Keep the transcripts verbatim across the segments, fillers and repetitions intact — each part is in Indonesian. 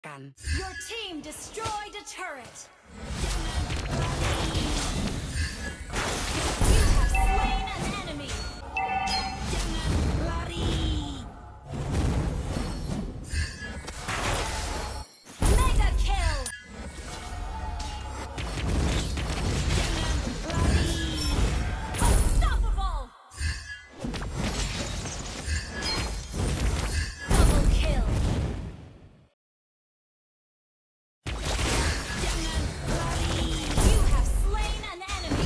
Kan. Your team destroyed a turret. You have slain an enemy. Lari. Mega kill. Unstoppable. Double kill. You have slain an enemy.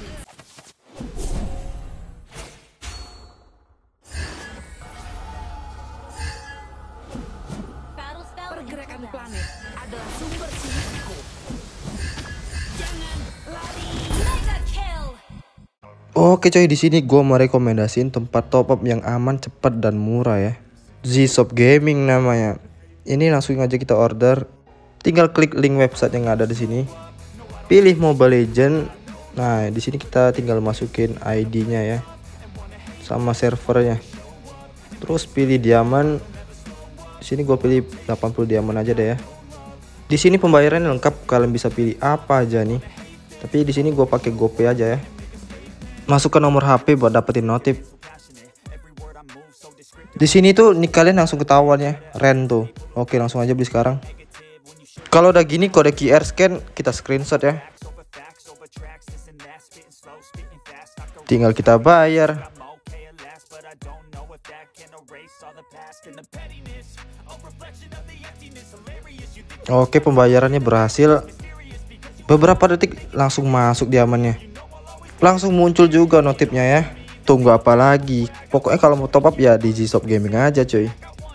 Battle spell in Pergerakan cooldown. planet adalah sumber sinyalku. Jangan lari. Mega kill. Oke coy, di sini gue mau rekomendasiin tempat top up yang aman, cepat dan murah ya. Z-Shop Gaming namanya. Ini langsung aja kita order. Tinggal klik link website yang ada di sini. Pilih Mobile Legend. Nah, di sini kita tinggal masukin I D-nya ya. Sama servernya. Terus pilih diamond. Di sini gue pilih delapan puluh diamond aja deh ya. Di sini pembayarannya lengkap, kalian bisa pilih apa aja nih. Tapi di sini gue pakai GoPay aja ya. Masukkan nomor H P buat dapetin notif. Di sini tuh nih kalian langsung ketahuan ya, rent tuh. Oke, langsung aja beli sekarang. Kalau udah gini kode Q R scan kita screenshot ya. Tinggal kita bayar. Oke, pembayarannya berhasil. Beberapa detik langsung masuk diamannya. Langsung muncul juga notifnya ya. Tunggu apa lagi? Pokoknya kalau mau top up ya di Z-Shop Gaming aja cuy.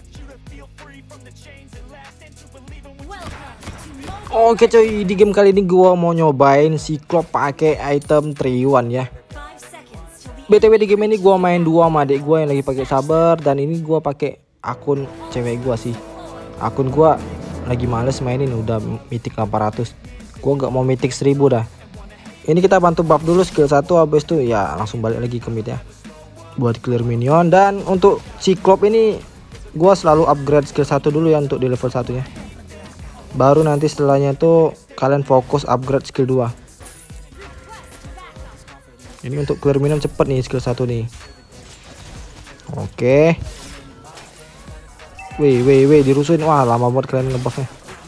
Oke cuy, di game kali ini gua mau nyobain Cyclops pakai item tiga one ya. Five seconds till the B T W di game ini gua main dua sama adik gua yang lagi pakai saber, dan ini gua pakai akun cewek gua sih. Akun gua lagi males mainin, udah mythic delapan ratus. Gua nggak mau mythic seribu dah. Ini kita bantu buff dulu skill satu, habis itu ya langsung balik lagi ke mid ya. Buat clear minion. Dan untuk Cyclops ini gua selalu upgrade skill satu dulu ya untuk di level satu nya. Baru nanti setelahnya tuh kalian fokus upgrade skill dua. Ini untuk clear minion cepet nih skill satu nih. Oke. Wih wih wih dirusuin. Wah lama banget kalian ngebuffnya.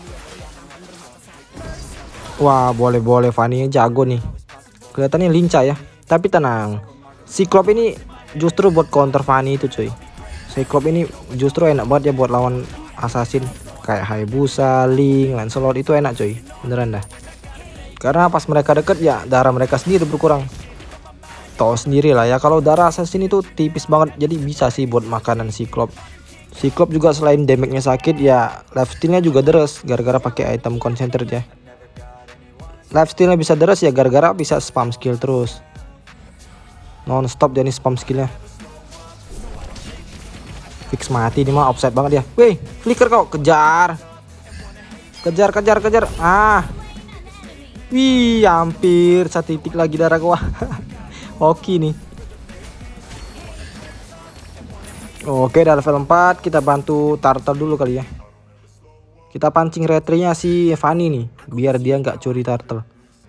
Wah boleh-boleh, Fanny jago nih. Kelihatannya lincah ya. Tapi tenang, Cyclops ini justru buat counter Fanny itu cuy. Cyclops ini justru enak banget ya buat lawan assassin kayak Hayabusa, Link, Lancelot, itu enak cuy. Beneran dah. Karena pas mereka deket ya darah mereka sendiri berkurang. Tahu sendiri lah ya, kalau darah assassin itu tipis banget, jadi bisa sih buat makanan Cyclops. Cyclops juga selain damage-nya sakit ya lifesteal-nya juga deres gara-gara pakai item concentrate ya. Lifesteal-nya bisa deres ya gara-gara bisa spam skill terus. Non stop jadi spam skillnya. Fix mati nih mah, offset banget ya. Wih, flicker kau, kejar. Kejar kejar kejar. Ah. Wih, hampir satu titik lagi darah gua. Oke nih. Oke, udah level empat, kita bantu turtle dulu kali ya. Kita pancing retrinya si Fanny nih, biar dia nggak curi turtle.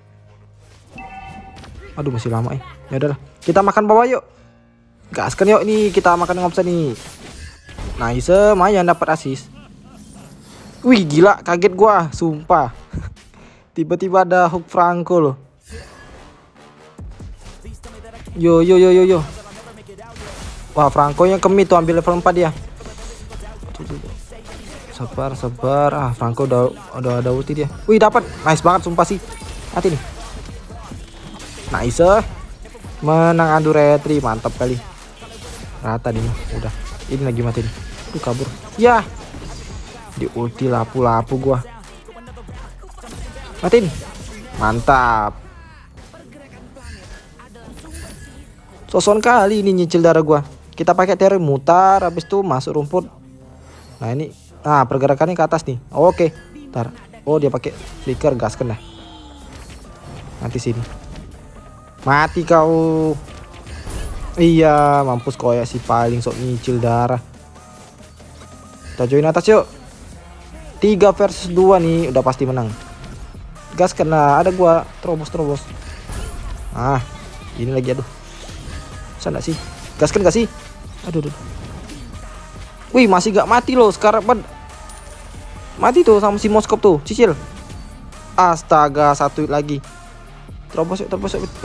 Aduh masih lama ya. Ya udah, kita makan bawah yuk. Gaskan yuk nih, kita makan ngopsen nih. Nice, lumayan dapat assist. Wih gila, kaget gua, sumpah. Tiba-tiba ada hook Franco loh. Yo yo yo yo yo. Wah, Franco yang kemit tuh, ambil level empat dia. Sabar, sabar. Ah, Franco udah udah ada ulti dia. Wih, dapat. Nice banget sumpah sih. Mati nih. Nice. Menang adu retri, mantap kali. Rata nih, udah. Ini lagi mati nih. Tuh kabur. Ya. Di ulti lapu-lapu gua. Matiin. Mantap. Soson kali ini nyicil darah gua. Kita pakai teror mutar, habis itu masuk rumput. Nah, ini nah pergerakannya ke atas nih. Oke. Ntar. Oh, dia pakai flicker, gaskan dah. Nanti sini. Mati kau. Iya, mampus kau ya si paling sok nyicil darah. Kita join atas yuk. tiga versus dua nih, udah pasti menang. Gas kena, ada gua terobos-terobos. Ah, ini lagi aduh. Bisa nggak sih? Gas kan gak sih? Aduh, aduh. Wih, masih gak mati loh sekarang. Mati tuh sama si Moskop tuh, cicil. Astaga, satu hit lagi. Terobos yuk, terobos yuk.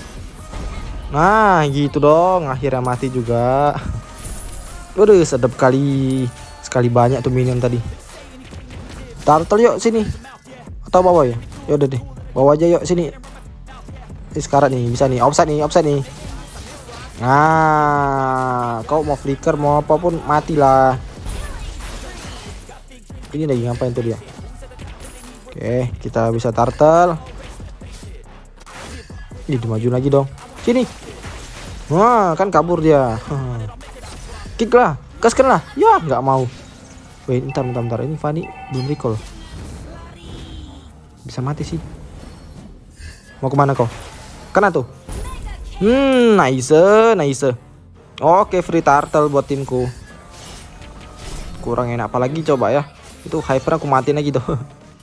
Nah, gitu dong, akhirnya mati juga. Waduh, sedap kali. Sekali banyak tuh minion tadi. Turtle yuk sini. Atau bawa ya? Ya udah deh, bawa aja yuk sini. Eh, sekarang nih bisa nih, offside nih, offside nih. Nah, kau mau flicker mau apapun matilah. Ini lagi ngapain tuh dia? Oke, kita bisa turtle. Ih, dimaju lagi dong. Sini. Wah, kan kabur dia. Kick lah, gaskan lah. Ya, nggak mau. Wait, bentar, bentar, bentar. Ini Fanny belum recall. Bisa mati sih. Mau kemana kau? Kena tuh. Hmm, nice, nice. Oke, free turtle buat timku. Kurang enak apalagi coba ya. Itu hyper aku matiin lagi tuh.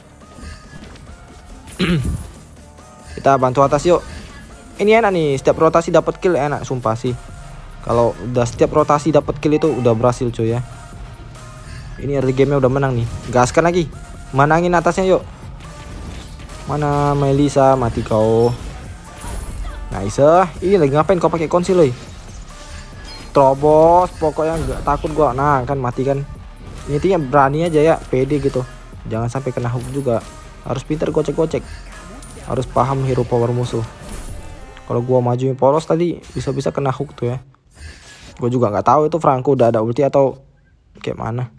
Kita bantu atas yuk. Ini enak nih, setiap rotasi dapat kill enak sumpah sih. Kalau udah setiap rotasi dapat kill itu udah berhasil cuy ya. Ini early game-nya udah menang nih. Gaskan lagi. Menangin atasnya yuk. Mana Melisa, mati kau. Nice. Ini lagi ngapain kau pakai konsil loh? Terobos, pokoknya nggak takut gua. Nah, kan mati kan. Intinya berani aja ya, pede gitu. Jangan sampai kena hook juga. Harus pintar gocek-gocek. Harus paham hero power musuh. Kalau gua majuin polos tadi bisa-bisa kena hook tuh ya. Gua juga nggak tahu itu Franco udah ada ulti atau kayak mana.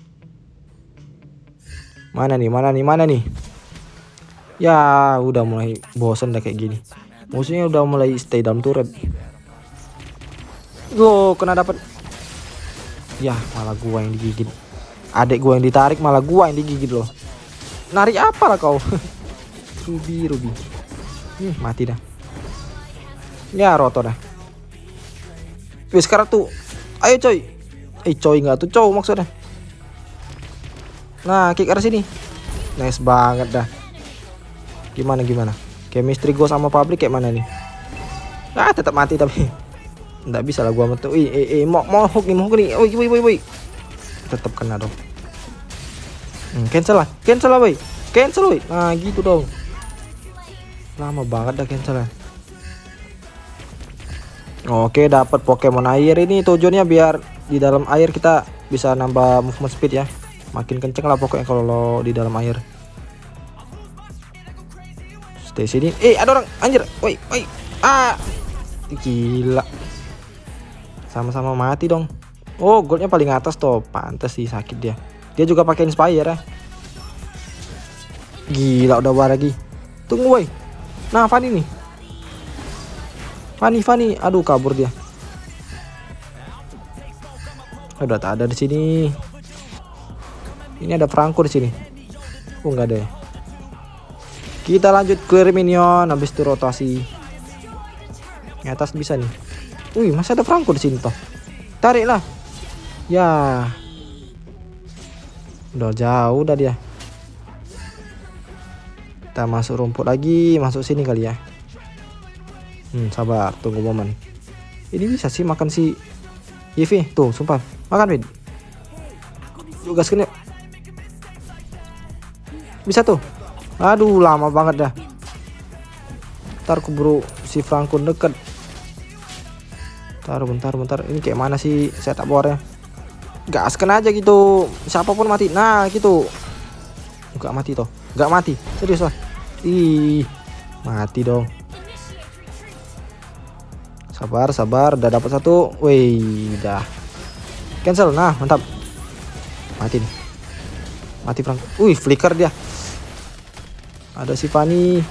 Mana nih, mana nih, mana nih? Ya, udah mulai bosen dah kayak gini. Musuhnya udah mulai stay dalam turret. Loh, kena dapat. Ya, malah gua yang digigit. Adek gua yang ditarik, malah gua yang digigit loh. Narik apa lah kau? Ruby, Ruby. Hmm, mati dah. Ya, roto dah. Wih, sekarang tuh. Ayo coy. Eh, coy nggak tuh, cow maksudnya. Nah, kick arah sini. Nice banget dah. Gimana gimana? Chemistry gua sama public kayak mana nih? Ah, tetap mati tapi. Nggak bisa lah gua metu. Ih, eh, eh, mau mau hook nih, mau hook nih. Woi, woi, woi, woi. Tetap kena dong. Hmm, cancel lah, cancel lah, woi. Cancel, woi. Nah, gitu dong. Lama banget dah cancel lah. Oke, dapat Pokemon air ini tujuannya biar di dalam air kita bisa nambah movement speed ya. Makin kenceng lah pokoknya kalau di dalam air. Stay sini. Eh, ada orang anjir. Woi, woi. Ah. Gila. Sama-sama mati dong. Oh, goldnya paling atas tuh. Pantes sih sakit dia. Dia juga pakai inspire ya. Gila, udah war lagi. Tunggu, woi. Nah, Fanny nih. Fanny, Fanny. Aduh, kabur dia. Udah tak ada di sini. Ini ada Franco di sini. Oh, nggak ada ya. Kita lanjut clear minion, habis itu rotasi. Di atas bisa nih. Wih, masih ada Franco di sini toh. Tarik lah. Ya. Udah jauh dah dia. Kita masuk rumput lagi, masuk sini kali ya. Hmm, sabar, tunggu momen. Ini bisa sih makan si Yivi. Tuh, sumpah. Makan, Wid. Yuk, gaskan yuk. Bisa tuh. Aduh, lama banget dah. Ntar keburu si Franco deket. Bentar, bentar, bentar. Ini kayak mana sih setup warnya? Gaskan aja gitu. Siapapun mati. Nah, gitu. Gak mati toh. Gak mati. Serius lah. Ih, mati dong. Sabar, sabar. Udah dapat satu. Wih, dah. Cancel. Nah, mantap. Mati nih. Mati Franco. Wih, flicker dia. Ada si Fanny.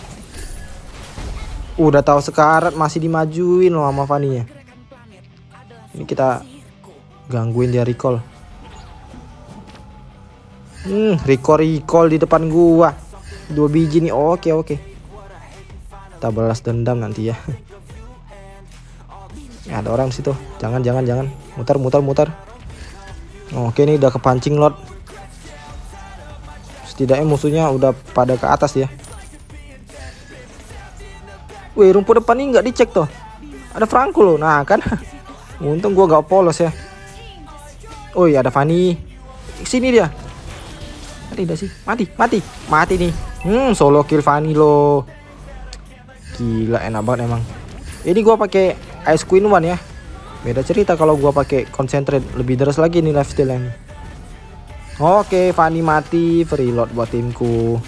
Udah tahu sekarat masih dimajuin loh sama Fanny-nya. Ini kita gangguin dia recall. Hmm, recall recall di depan gua. Dua biji nih. Oke, oke. Kita balas dendam nanti ya. Ya, ada orang situ. Jangan, jangan, jangan. Mutar, mutar, mutar. Oke, ini udah kepancing Lord. Setidaknya musuhnya udah pada ke atas ya. Wih, rumput depan ini nggak dicek tuh. Ada Franco loh. Nah kan. Untung gua gak polos ya. Oh iya, ada Fanny. Sini dia. Mati dah sih. Mati, mati. Mati nih. Hmm, solo kill Fanny loh. Gila, enak banget emang. Ini gua pakai Ice Queen One ya. Beda cerita kalau gua pakai Concentrate, lebih deras lagi nih lifesteal nya. Oke, Fanny mati, free load buat timku.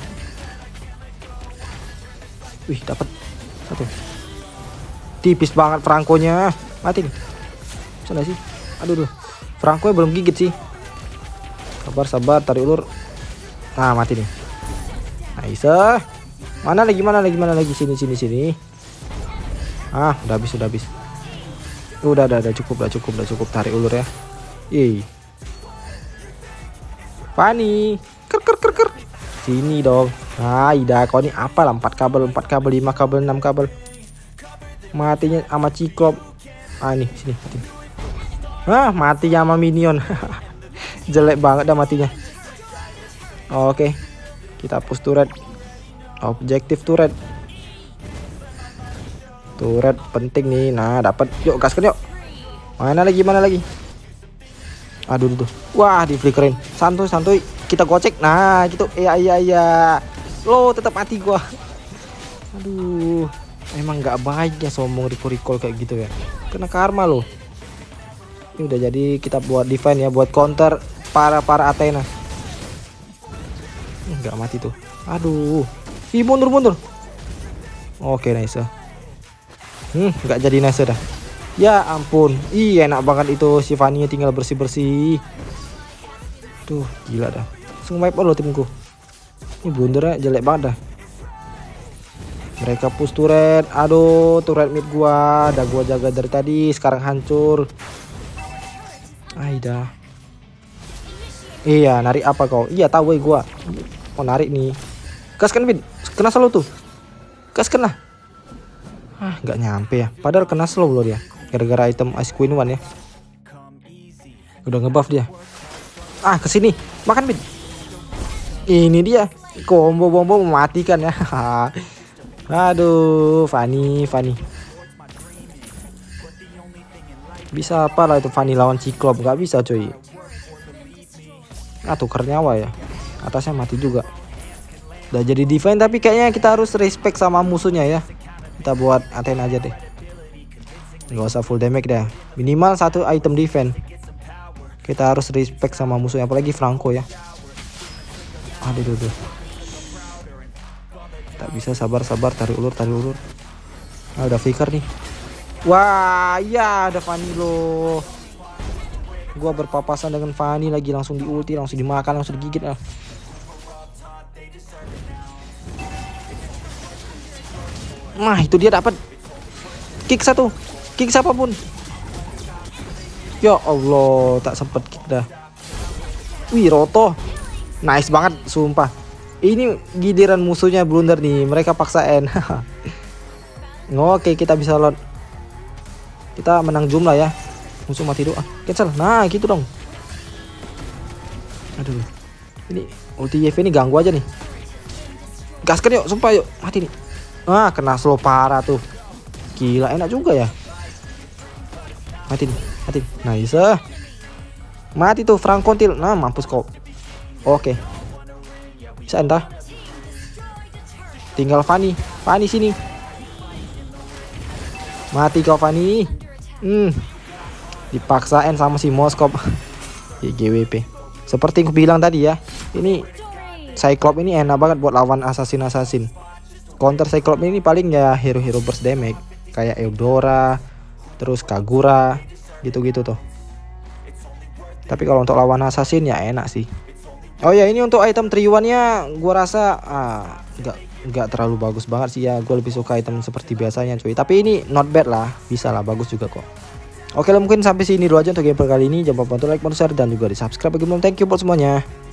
Wih, dapat satu. Tipis banget Franco-nya. Mati nih. Bisa gak sih? Aduh, aduh. Franco-nya belum gigit sih. Sabar, sabar, tarik ulur. Nah, mati nih. Nice. Mana lagi, mana lagi, mana lagi? Sini, sini, sini. Ah, udah habis, udah habis. Udah, udah, udah cukup, udah cukup, udah cukup. Tarik ulur ya. Yeay. Fanny, ker ker ker ker. Sini dong. Nah, Ida, kau ini apa lah? empat kabel, empat kabel, lima kabel, enam kabel. Matinya sama Cyclops. Ah, ini sini, mati. Ah, mati sama minion. Jelek banget dah matinya. Oke. Kita push turret. Objektif turret. Turret penting nih. Nah, dapat. Yuk, gaskan yuk. Mana lagi, mana lagi? Aduh tuh. Wah, di flickerin. Santuy, santuy. Kita gocek. Nah, gitu. Iya, iya, iya. Lo tetap mati gua. Aduh. Emang nggak baik ya sombong recall kayak gitu ya. Kena karma loh. Ini udah jadi kita buat defense ya, buat counter para para Athena. Nggak mati tuh. Aduh. Ih, mundur, mundur. Oke, nice. Hmm, nggak jadi nice dah. Ya ampun. Ih, enak banget itu si Fanny tinggal bersih-bersih. Tuh, gila dah. Langsung wipe all loh timku. Ini blundernya jelek banget dah. Mereka push turret. Aduh, turret mid gua. Ada gua jaga dari tadi, sekarang hancur. Aida. Iya, narik apa kau? Iya, tahu gue gua. Oh, narik nih. Gaskan mid. Kena selalu tuh. Gaskan lah. Ah, nggak nyampe ya. Padahal kena slow loh dia. Gara-gara item Ice Queen One ya. Udah ngebuff dia. Ah, kesini. Makan mid. Ini dia. Combo bombo mematikan ya. Aduh, Fanny, Fanny. Bisa apa lah itu Fanny lawan Cyclops? Nggak bisa coy. Ah, tukar nyawa ya. Atasnya mati juga. Udah jadi defense tapi kayaknya kita harus respect sama musuhnya ya. Kita buat Athena aja deh. Nggak usah full damage deh. Minimal satu item defense. Kita harus respect sama musuhnya, apalagi Franco ya. Aduh, aduh, aduh. Tak bisa, sabar-sabar, tarik ulur, tarik ulur. Ah, udah flicker nih. Wah, ya ada Fanny loh. Gua berpapasan dengan Fanny lagi, langsung di ulti, langsung dimakan, langsung digigit lah. Nah, itu dia dapat kick satu. Kick siapapun. Ya Allah, tak sempet kick dah. Wih, Roto. Nice banget, sumpah. Ini giliran musuhnya blunder nih, mereka paksain. Oke, kita bisa load. Kita menang jumlah ya. Musuh mati doa. Cancel. Nah, gitu dong. Aduh. Ini ulti Y V ini ganggu aja nih. Gaskan yuk, sumpah yuk. Mati nih. Ah, kena slow parah tuh. Gila, enak juga ya. Mati nih, mati. Nice. Mati tuh Franco Til. Nah, mampus kau. Oke. Bisa entah. Tinggal Fanny. Fanny sini. Mati kau Fanny. Hmm. Dipaksain sama si Moskop. G W P. Seperti aku bilang tadi ya. Ini Cyclops ini enak banget buat lawan assassin-assassin. Counter Cyclops ini paling ya hero-hero burst damage. Kayak Eudora. Terus Kagura. Gitu-gitu tuh. Tapi kalau untuk lawan assassin ya enak sih. Oh ya, ini untuk item triwannya gua rasa ah, nggak nggak terlalu bagus banget sih ya. Gue lebih suka item seperti biasanya cuy. Tapi ini not bad lah, bisa lah, bagus juga kok. Oke lah, mungkin sampai sini dulu aja untuk gameplay kali ini. Jangan lupa untuk like, share, dan juga di subscribe bagi belum. Thank you buat semuanya.